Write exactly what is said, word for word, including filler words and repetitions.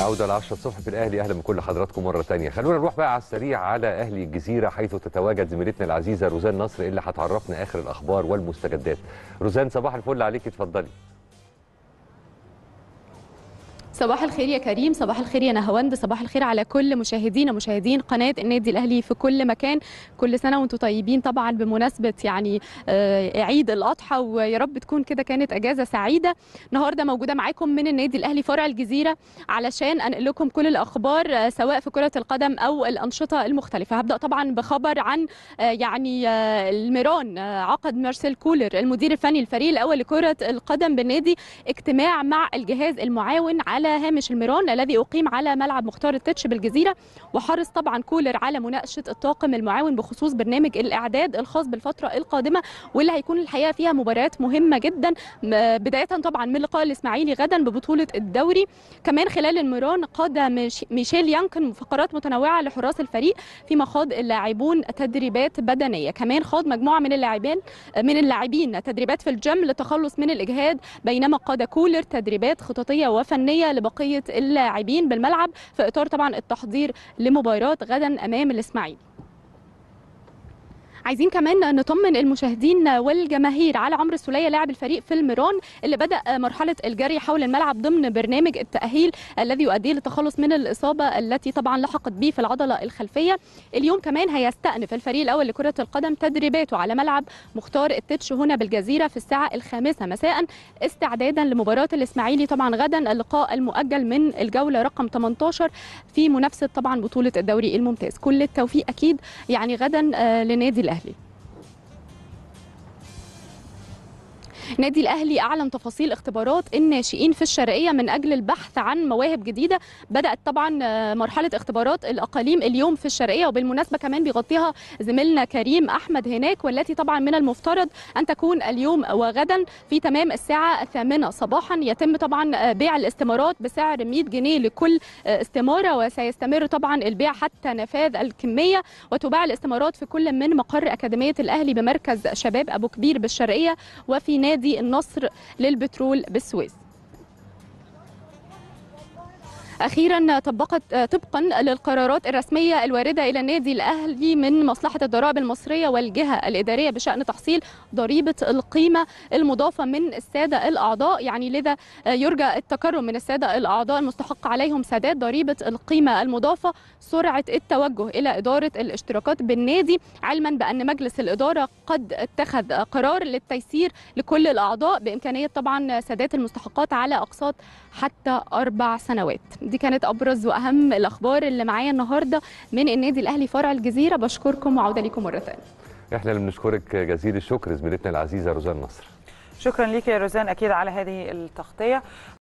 عودة لعشرة الصبح في الأهلي. أهلا بكل حضراتكم مرة تانية. خلونا نروح بقى على السريع على أهلي الجزيرة، حيث تتواجد زميلتنا العزيزة روزان نصر اللي هتعرفنا آخر الأخبار والمستجدات. روزان صباح الفل عليك، اتفضلي. صباح الخير يا كريم، صباح الخير يا نهاوند، صباح الخير على كل مشاهدينا مشاهدين قناة النادي الأهلي في كل مكان. كل سنة وانتم طيبين طبعا بمناسبة يعني عيد الأضحى، ويا رب تكون كده كانت أجازة سعيدة. النهاردة موجودة معاكم من النادي الأهلي فرع الجزيرة علشان أنقل لكم كل الأخبار سواء في كرة القدم أو الأنشطة المختلفة. هبدأ طبعا بخبر عن يعني الميران. عقد مارسيل كولر المدير الفني الفريق الأول لكرة القدم بالنادي اجتماع مع الجهاز المعاون على هامش الميران الذي أقيم على ملعب مختار التتش بالجزيرة، وحرص طبعا كولر على مناقشة الطاقم المعاون بخصوص برنامج الإعداد الخاص بالفترة القادمة، واللي هيكون الحقيقة فيها مباريات مهمة جدا، بداية طبعا من لقاء الإسماعيلي غدا ببطولة الدوري. كمان خلال الميران قاد ميشيل يانكن فقرات متنوعة لحراس الفريق، فيما خاض اللاعبون تدريبات بدنية. كمان خاض مجموعة من اللاعبين من اللاعبين تدريبات في الجيم للتخلص من الإجهاد، بينما قاد كولر تدريبات خططية وفنية لبقية اللاعبين بالملعب في إطار طبعا التحضير لمباراة غدا أمام الإسماعيلي. عايزين كمان نطمن المشاهدين والجماهير على عمرو السولية لاعب الفريق في الميران اللي بدأ مرحلة الجري حول الملعب ضمن برنامج التأهيل الذي يؤديه للتخلص من الإصابة التي طبعا لحقت به في العضلة الخلفية. اليوم كمان هيستأنف الفريق الأول لكرة القدم تدريباته على ملعب مختار التتش هنا بالجزيرة في الساعة الخامسة مساء استعدادا لمباراة الإسماعيلي طبعا غدا، اللقاء المؤجل من الجولة رقم ثمانية عشر في منافسة طبعا بطولة الدوري الممتاز. كل التوفيق أكيد يعني غدا لنادي الأهلي. نادي الأهلي أعلن تفاصيل اختبارات الناشئين في الشرقية من أجل البحث عن مواهب جديدة. بدأت طبعا مرحلة اختبارات الأقاليم اليوم في الشرقية، وبالمناسبة كمان بيغطيها زميلنا كريم أحمد هناك، والتي طبعا من المفترض أن تكون اليوم وغدا في تمام الساعة الثامنة صباحا. يتم طبعا بيع الاستمارات بسعر مئة جنيه لكل استمارة، وسيستمر طبعا البيع حتى نفاذ الكمية، وتباع الاستمارات في كل من مقر أكاديمية الأهلي بمركز شباب أبو كبير بالشرقية، وفي نادي النصر للبترول بالسويس. أخيرا طبقت طبقا للقرارات الرسمية الواردة إلى النادي الأهلي من مصلحة الضرائب المصرية والجهة الإدارية بشأن تحصيل ضريبة القيمة المضافة من السادة الأعضاء، يعني لذا يرجى التكرم من السادة الأعضاء المستحق عليهم سداد ضريبة القيمة المضافة سرعة التوجه إلى إدارة الاشتراكات بالنادي، علما بأن مجلس الإدارة قد اتخذ قرار للتيسير لكل الأعضاء بإمكانية طبعا سداد المستحقات على أقساط حتى أربع سنوات. دي كانت أبرز وأهم الأخبار اللي معايا النهاردة من النادي الأهلي فرع الجزيرة. بشكركم وعودة لكم مرة ثانية. احنا اللي بنشكرك جزيل الشكر زميلتنا العزيزة روزان نصر. شكرا ليك يا روزان أكيد على هذه التغطية.